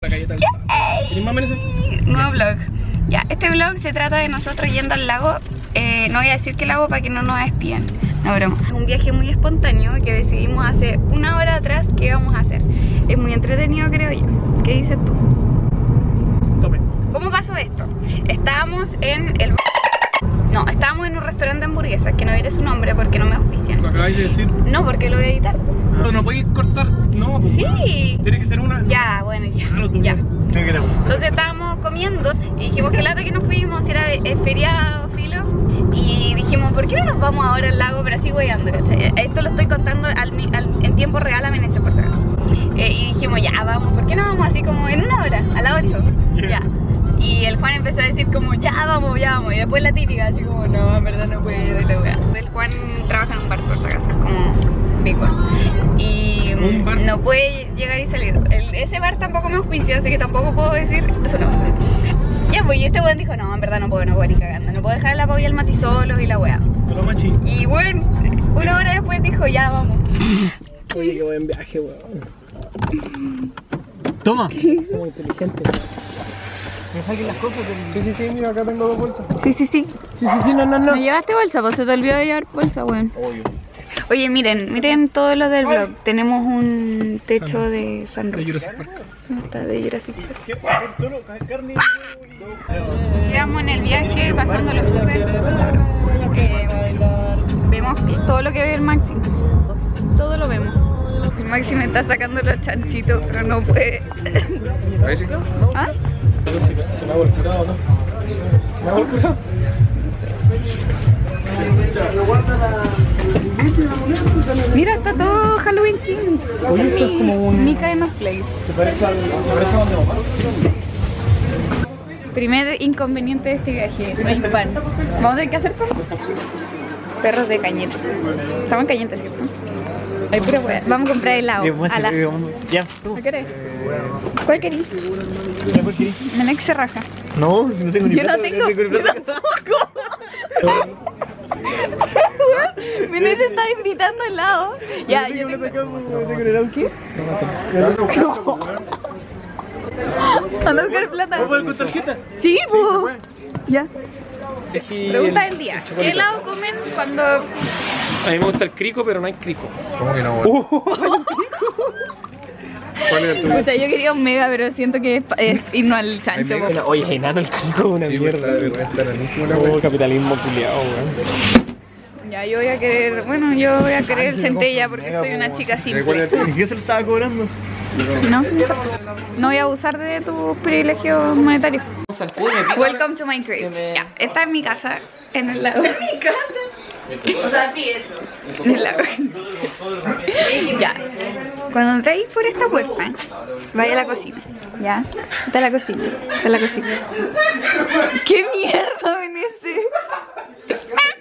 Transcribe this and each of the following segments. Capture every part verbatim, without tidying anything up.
La galleta del ¿Tienes más menos? Nuevo vlog. Ya, este vlog se trata de nosotros yendo al lago. Eh, no voy a decir qué lago para que no nos espíen. No, broma. Es un viaje muy espontáneo que decidimos hace una hora atrás que íbamos a hacer. Es muy entretenido, creo yo. ¿Qué dices tú? Tome. ¿Cómo pasó esto? Estábamos en el... No, estábamos en un restaurante de hamburguesas, que no diré su nombre porque no me auspician. ¿Lo acabáis de decir? No, porque lo voy a editar. No, no podéis cortar, no. Sí. Tiene que ser una. Ya, bueno, ya. Ah, no, tú ya. no. ¿Qué queremos? Entonces estábamos comiendo y dijimos que lata que nos fuimos, si era eh, feriado, filo. Y dijimos, ¿por qué no nos vamos ahora al lago? Pero así weyando, ¿cachai? Esto lo estoy contando al, al, en tiempo real a Venecia, por si acaso. Eh, y dijimos, ya, vamos, ¿por qué no vamos así como en una hora? A las ocho. Yeah. Ya. Y el Juan empezó a decir como, ya vamos, ya vamos. Y después la típica, así como, no, en verdad no puedo, y la wea. El Juan trabaja en un bar, por si acaso, como picos. Y no puede llegar y salir. El, ese bar tampoco me auspició, así que tampoco puedo decir su nombre. Ya, pues, y este weón dijo, no, en verdad no puedo, no puedo ni cagando. No puedo dejar a la Pau y al Mati solos y la wea. Lo machi. Y bueno, una hora después dijo, ya vamos. Oye, qué buen viaje, weón. Toma. Somos inteligentes. Me saquen las cosas del... Sí, sí, sí, mira, acá tengo dos bolsas. Sí, sí, sí. Sí, sí, sí, no, no, no. ¿No llevaste bolsa? Pues se te olvidó de llevar bolsa, weón. Obvio. Oye, miren, miren todo lo del vlog. Tenemos un techo de sunroof. De Jurassic Park. ¿Dónde está? De Jurassic Park. Llevamos en el viaje pasándolo súper. Eh, vemos todo lo que ve el Maxi. Todo lo vemos. El Maxi me está sacando los chanchitos, pero no puede. ¿Ah? Se me hago el curado, ¿no? ¿Me hago el curado? Mira, está todo Halloween King. Oye, esto es como un... Mika Emma's Place. ¿Se parece al... ¿Se parece a donde mamá? Primer inconveniente de este viaje, no hay pan. ¿Vamos a tener que hacer pan? Perros de Cañete. Estamos en Cañete, ¿cierto? Ay, pura wea. Vamos a comprar helado. A las... Ya. ¿Qué querés? ¿Cuál querés? ¿Cuál querés? Menex se raja. No, si no tengo ni Yo no plata, tengo. ni plata. Menex está invitando helado. Ya, yo tengo... ¿Qué? No. Anda a buscar plata. ¿Puedo pagar con tarjeta? Sí, pues. Ya. Elegí Pregunta el- del día. el ¿Qué chocolate. helado comen cuando... A mí me gusta el crico, pero no hay crico. ¿Cómo que no? Uh. ¿Cuál era tu? O sea, yo quería un mega, pero siento que es, pa- es irnos al chancho. mega? po. Oye, es enano el crico, una Sí, mierda. está- de verdad. está rarísimo la Oh, wea. capitalismo culiao, weón. Ya, yo voy a querer... Bueno, yo voy a querer el centella porque mega, soy po. una chica ¿De cuál simple. es? ¿Y qué se le estaba cobrando? No, no voy a abusar de tus privilegios monetarios. Welcome to my crib. Ya, esta es mi casa en el lago. ¿En mi casa? O sea, sí, eso. En el lago. Ya. Cuando entréis por esta puerta, vaya a la cocina. Ya. Esta es la cocina. Esta es la cocina. ¿Qué mierda ven ese?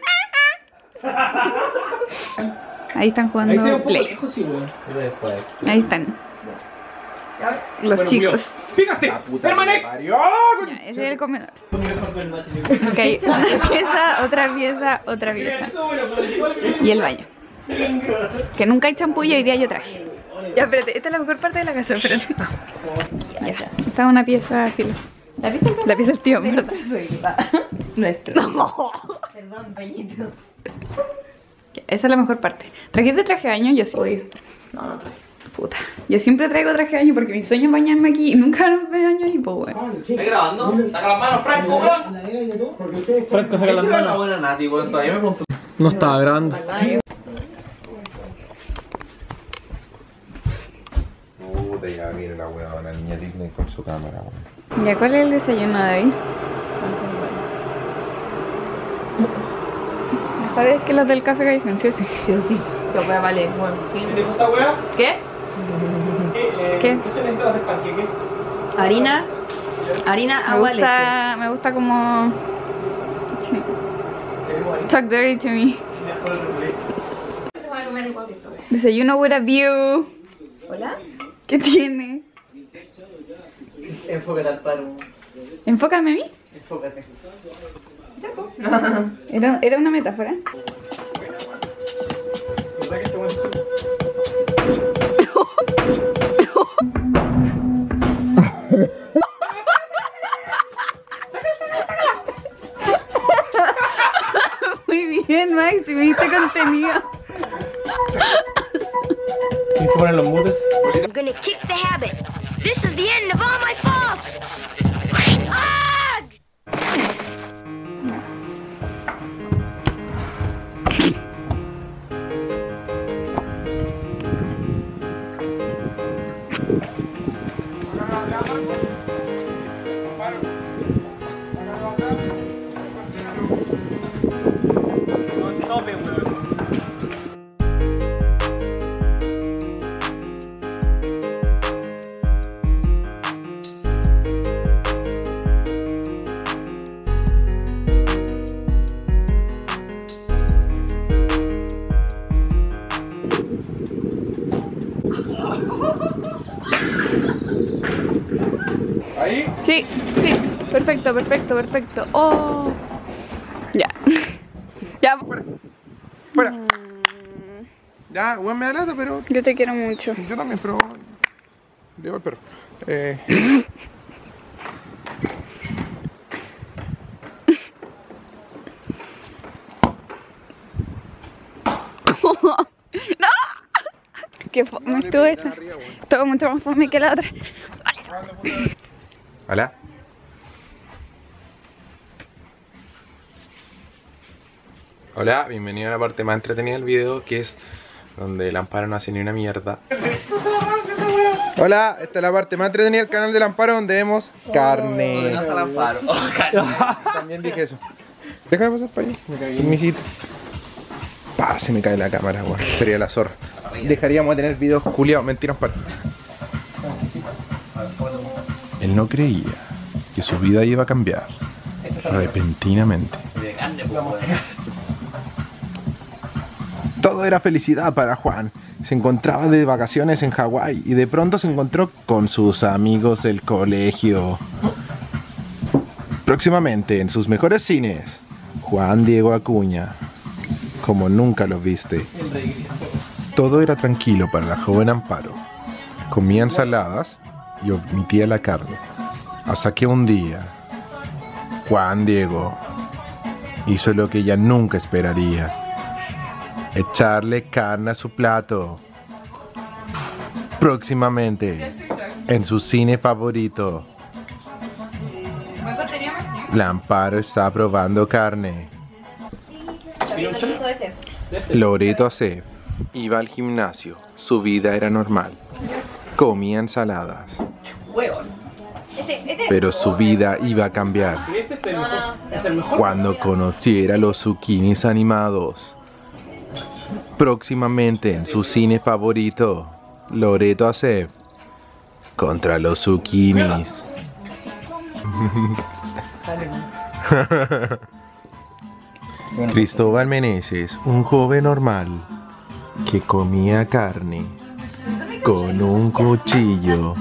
Ahí están jugando Play. Ahí están. Los chicos. ¡Pícate! ¡Permanex! Ya, ese es el comedor. Ok, una pieza, otra pieza, otra pieza. Y el baño. Que nunca hay champú y hoy día yo traje. Ya, espérate, esta es la mejor parte de la casa, espérate. Ya, esta es una pieza filo. ¿La pieza del La pieza del tío, en verdad. Nuestro. No. Perdón, pañito. Ya, esa es la mejor parte. ¿Trajiste traje de baño? Yo sí. Uy. No, no trae. Puta. Yo siempre traigo traje de baño porque mi sueño es bañarme aquí y nunca me baño ahí, pues weón. ¿Estás grabando? ¡Saca las manos, Franco, weón! Franco, saca las Esa era una manos. buena Nati, weón. Todavía me pregunto. No estaba grabando. Puta, ya viene la weá, la niña Disney con su cámara, weón. Ya, ¿cuál es el desayuno, David? Mejor es que los del café callejón, sí o sí. Sí o sí. Yo voy a valer. Bueno, ¿Tienes esta weá? ¿qué? ¿Qué? ¿Qué se necesita hacer panqueque? Harina. Harina, Me agua, leche. gusta, me gusta como... Sí. Talk dirty to me. Desayuno with a view. Hola. ¿Qué tiene? Enfócate al paro. Enfócame a mí. Enfócate. Era, era una metáfora. ¿Verdad que este weón es- Muy bien, Max, me diste contenido. Tienes que poner los mutes. I'm gonna kick the habit. This is the end of all my faults. Ah! ¿Ahí? Sí, sí, perfecto, perfecto, perfecto. Oh, ya. Ya. Fuera. Ya, weón, me da lata, pero. Yo te quiero mucho. Yo también, pero. Llevo el perro. Eh. ¡No! Qué fome estuvo esta. Todo mucho más fome que la otra. Hola. Hola, bienvenido a la parte más entretenida del video, que es donde el Amparo no hace ni una mierda. Hola, esta es la parte más entretenida del canal del Amparo, donde vemos carne. No está el Amparo. Oh, carne. También dije eso. Déjame pasar para allá. Permisito. Pa, se me cae la cámara, bueno, sería la zorra. Dejaríamos de tener videos culiados, mentiras para. Él no creía que su vida iba a cambiar repentinamente. Todo era felicidad para Juan. Se encontraba de vacaciones en Hawái y de pronto se encontró con sus amigos del colegio. Próximamente en sus mejores cines, Juan Diego Acuña, como nunca lo viste. Todo era tranquilo para la joven Amparo. Comía ensaladas y omitía la carne. Hasta que un día, Juan Diego hizo lo que ella nunca esperaría: echarle carne a su plato. Próximamente, en su cine favorito, la Amparo está probando carne. Loreto Acef iba al gimnasio. Su vida era normal. Comía ensaladas. Pero su vida iba a cambiar cuando conociera los zucchinis animados. Próximamente en su cine favorito, Loreto Acef contra los zucchinis. Cristóbal Meneses, un joven normal que comía carne con un cuchillo.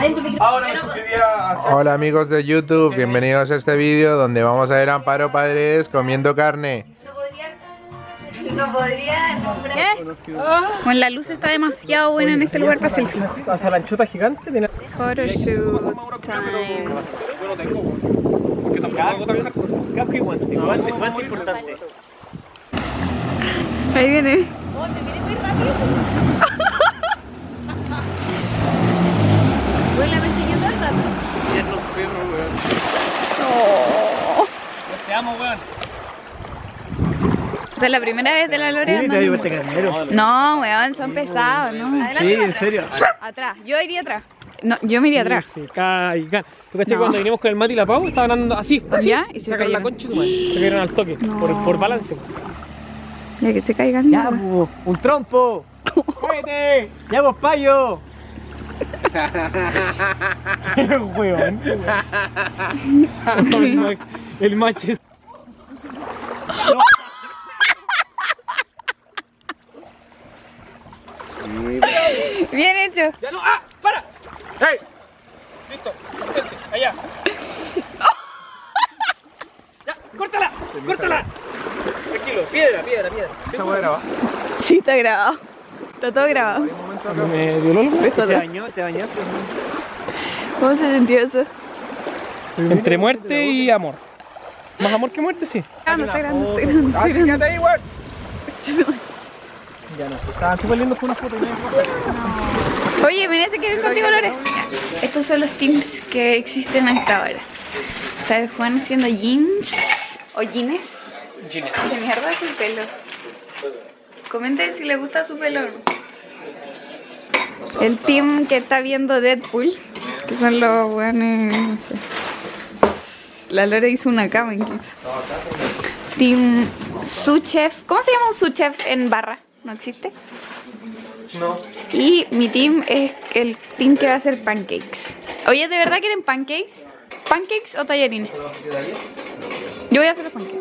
Hola amigos de YouTube, bienvenidos a este vídeo donde vamos a ver a Amparo Padres comiendo carne. No podría nombrar. Bueno, la luz está demasiado buena en este lugar para selfie. Hacia la anchota gigante tiene. Photoshoot time. Yo no tengo. Porque tampoco también casco y guante. Guante, guante importante. Ahí viene. Bueno, la persiguió todo el rato. Tierno perro, weón. Oh. Te amo, weón. Esta es la primera vez de la Lore. Sí, te digo este carnero. No, weón, son pesados, ¿no? Sí, en serio. Atrás, yo iría atrás. No, yo me iría atrás. Se caigan. ¿Tú caché No. cuando vinimos con el Mati y la Pau? Estaban andando así, así. ¿Ya? Y se sacaron la cayeron. concha y tu madre. Se cayeron al toque, No. por, por balance. Ya que se caigan. Ya, mierda. po, un trompo. ¡Cállate! ¡Ya, vos, payo! Weón. El ma- El macho. No. Bien hecho. ¡Ya no! ¡Ah! ¡Para! ¡Hey! Listo, presente, allá. ¡Ya! ¡Córtala! ¡Córtala! Tranquilo, piedra, piedra, piedra. ¿Esa hueá graba? Sí, está grabado. Está todo grabado. Me violó el güey. Te bañó, te bañaste. ¿Cómo se sintió eso? Entre muerte y amor. Más amor que muerte, sí. Ah, no está grande, está grande, está grande. Quédate ahí, weón. Ya no, estaban súper lindos por una foto. Oye, ¿me se quiere ir contigo, Lore? Estos son los teams que existen a esta hora. Está el Juan haciendo jeans o jeans. Jeans. De mierda su pelo. Comenten si les gusta su pelo o no. El team que está viendo Deadpool, que son los weones, no sé. La Lore hizo una cama incluso. Team Suchef. ¿Cómo se llama un Suchef en barra? ¿No existe? No. Y mi team es el team que va a hacer pancakes. Oye, ¿de verdad quieren pancakes? ¿Pancakes o tallarines? Yo voy a hacer los pancakes.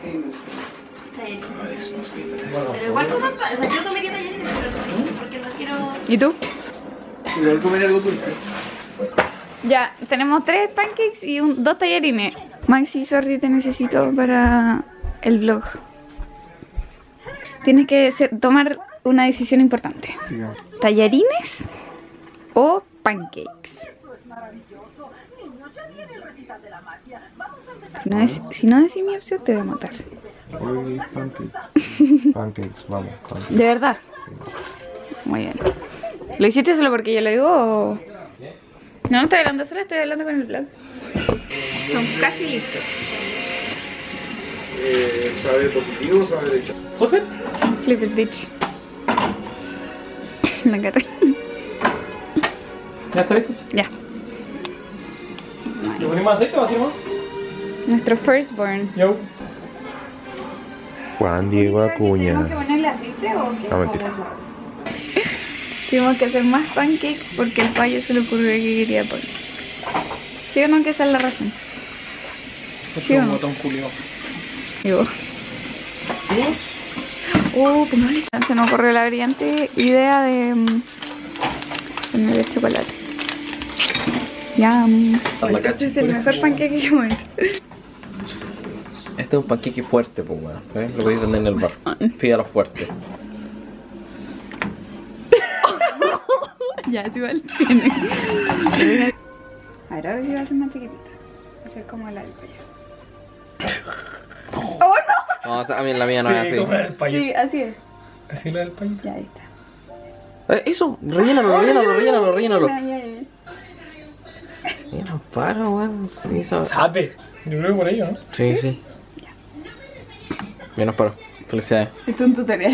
Pero igual coman, o sea, yo comería tallarines, pero porque no quiero... ¿Y tú? Igual comer algo dulce. Ya, tenemos tres pancakes y un, dos tallarines. Maxi, sorry, te necesito para el vlog. Tienes que ser- tomar una decisión importante. ¿Tallarines o pancakes? Si no, es, si no decís mi opción, te voy a matar. Uy, pancakes. Pancakes, vamos, pancakes. ¿De verdad? Muy bien. ¿Lo hiciste solo porque yo lo digo o...? No, no estoy hablando sola, estoy hablando con el vlog. Son casi listos. Eh, ¿Sabe positivo o sabe derecho? ¿Flip? Flip it, bitch. La gata. ¿Ya está listo? Ya. ¿Le ponemos aceite o así nomás? Nuestro firstborn. Yo. Juan Diego Acuña. ¿Tenemos que ponerle aceite o qué? No, mentira. Tuvimos que hacer más pancakes porque el payo se le ocurrió que quería pancakes. ¿Sí o no? Que esa es la razón. Es ¿Sí o un no? botón culio. Digo. Oh, pongámosle. Se nos ocurrió la brillante idea de mm, ponerle chocolate. Ya. mm. Este es el mejor panqueque que hemos hecho. Este es un panqueque fuerte, pues, weón. ¿Eh? Lo podéis vender en el bar. Pídalo fuerte. Ya, es igual tiene. A ver, ahora sí va a ser más chiquitita. Va a ser como la del pollo. No, o sea, a mí la mía no es Sí, así. como el payo. Sí, así es. Así la del payo. Ya, ahí está. Eh, eso, rellénalo, rellénalo, rellénalo, rellénalo. Ya, ya, ya. Mira, para, weón. Sí, sabe. Sabe. Yo creo que por ello, ¿no? Sí, sí. Bien, nos paro. Felicidades. Esto es un tutorial.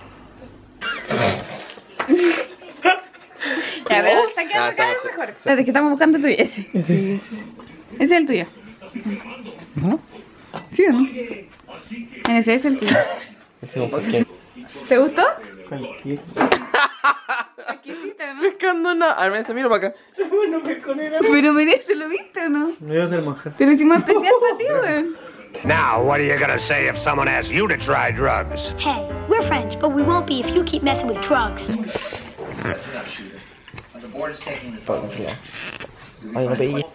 Ya, pero está Ya, quedando está cada vez mejor. mejor. Espérate, que estamos buscando el tuyo. Ese. Sí, ese. Ese es el tuyo. ¿No? ¿Sí o no? Ese es el tuyo. Ese es un panqueque. ¿Te gustó? Cualquier. Aquí hiciste, ¿no? Pescando nada. A ver, se mira para acá. Bueno, me con él. Pero merece, ¿lo viste o no? Me voy a hacer manjar. Te lo hicimos especial para ti, weón. Now, what are you gonna say if someone asks you to try drugs? Hey, we're friends, but we won't be if you keep messing with drugs. Para controlar. Ay, no pedí.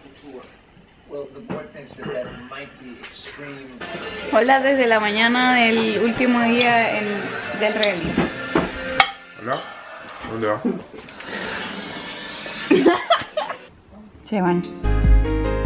Hola desde la mañana del último día en, del reality. Hola, ¿dónde va? Se van.